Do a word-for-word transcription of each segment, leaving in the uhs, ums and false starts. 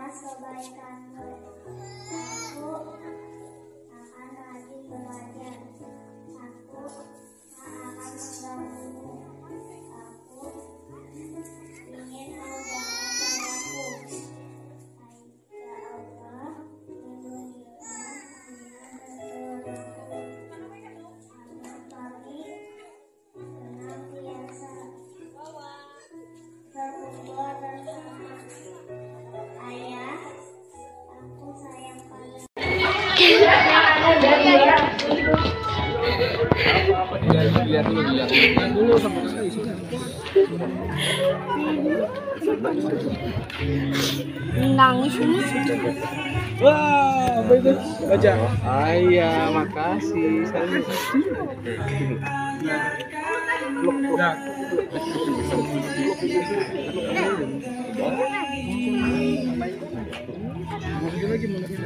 atas kebaikanmu. Aku akan rajin belajar. Aku tak akan mengganggumu. Aku ingin kau datang padaku. Ya Allah, lindungilah Aminah dan keluargaku. Selamat pagi, senantiasa berkumpul bersama ayah. Aku sayang padamu. Lihat dulu, lihat lihat dulu sampai ke sini. Nangis ini. Wah, apa itu? Baca. Ayah, makasih. Salam. Blok, blok. Mau lagi, mau lagi.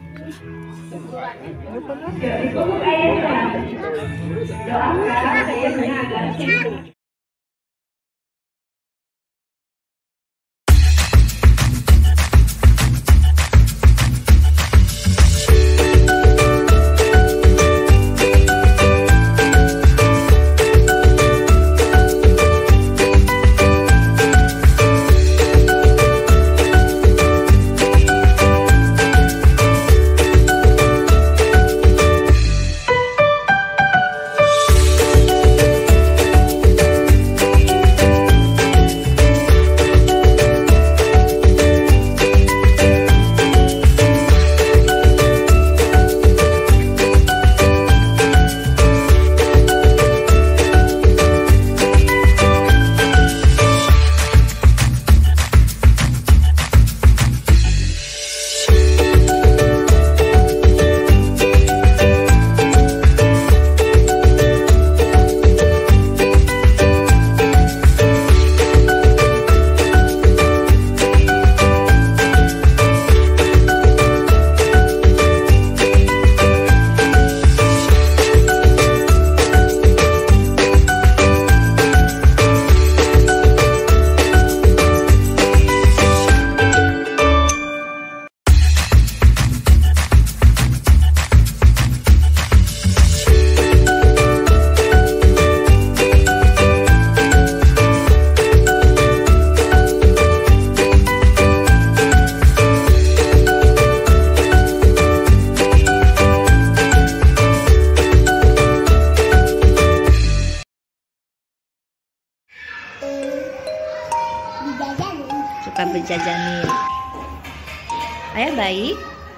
Suka berjajanin. Ayah baik.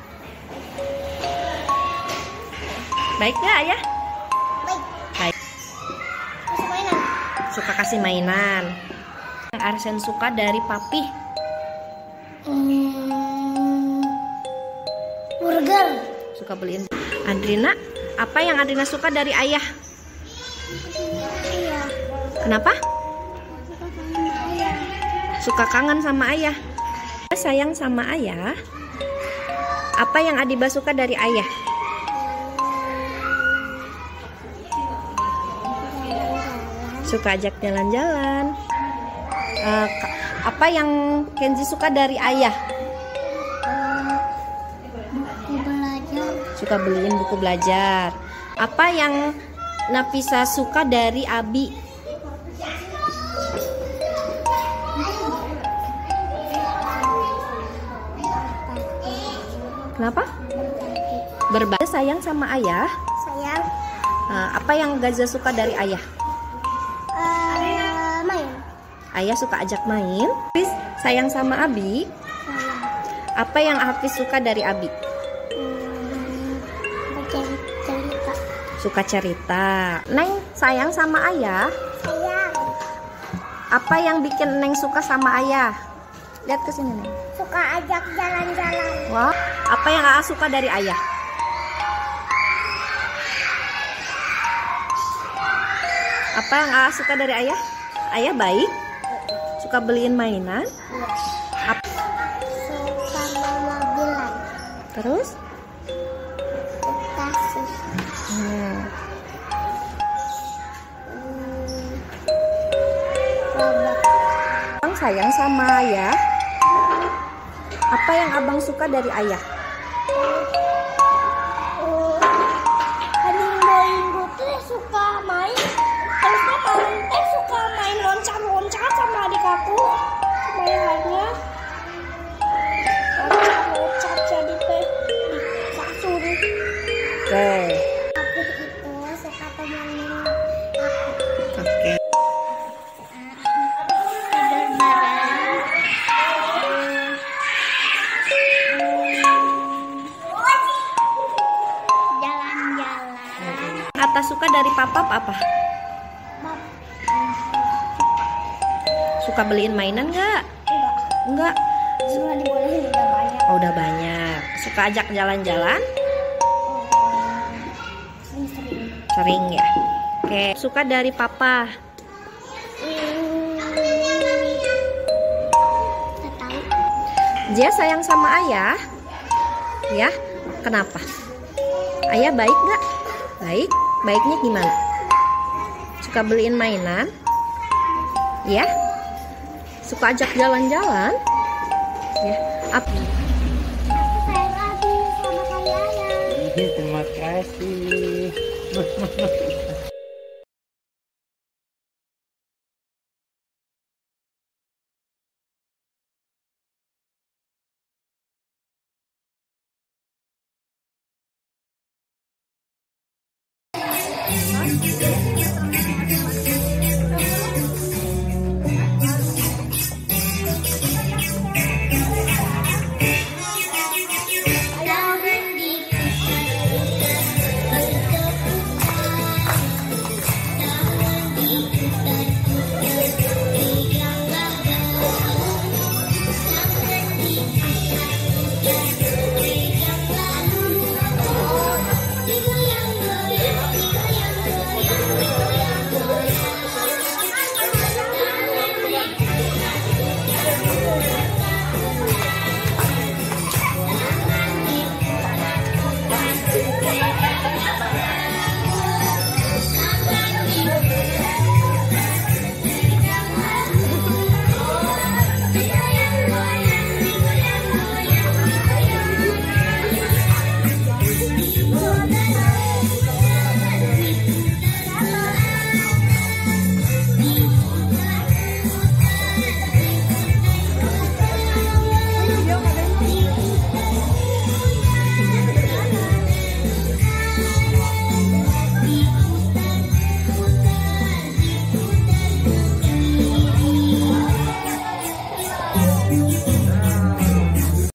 Baik ya ayah? Baik. Baik. Kasih mainan. Suka kasih mainan. Yang Arsen suka dari papi? Hmm, burger. Suka beliin. Adrina, apa yang Adrina suka dari ayah? Iya. Kenapa? Suka sama ayah. Suka kangen sama ayah. Sayang sama ayah. Apa yang Adiba suka dari ayah? Suka ajak jalan-jalan. Uh, apa yang Kenzi suka dari ayah? Buku belajar. Suka beliin buku belajar. Apa yang Nafisa suka dari Abi? Kenapa? Berbagi sayang sama ayah. Sayang. Uh, apa yang Gaza suka dari ayah? Uh, main. Ayah suka ajak main. Hafiz sayang sama Abi. Sayang. Apa yang Hafiz suka dari Abi? Hmm, baca cerita. Suka cerita. Neng sayang sama ayah. Sayang. Apa yang bikin Neng suka sama ayah? Lihat ke sini Neng. Suka ajak jalan-jalan. Wah, apa yang Aa suka dari ayah? Apa yang Aa suka dari ayah? Ayah baik. Suka beliin mainan. Ap- Suka mobilan. Terus? Suka sih. Hmm. Robot. Sayang sama ayah. Apa yang abang suka dari ayah? Minggu teh suka main, terus kemarin teh suka main loncat-loncat sama adik aku, mainannya loncat-loncat jadi teh di kasur. Oke. Aku itu suka temenin aku Oke. tidur bareng. Jalan-jalan. Atta suka dari papa apa? Suka beliin mainan nggak? Enggak, Enggak. semua dibolehin udah banyak. Oh, udah banyak. Suka ajak jalan-jalan? Sering-sering. Sering ya. Oke. Suka dari papa? Nggak tahu. Dia sayang sama ayah? Ya. Kenapa? Ayah baik nggak? Baik. Baiknya gimana? Suka beliin mainan? Ya. Suka ajak jalan-jalan? Ya. Ap- Aku sayang lagi sama kayak ayah. Terima kasih.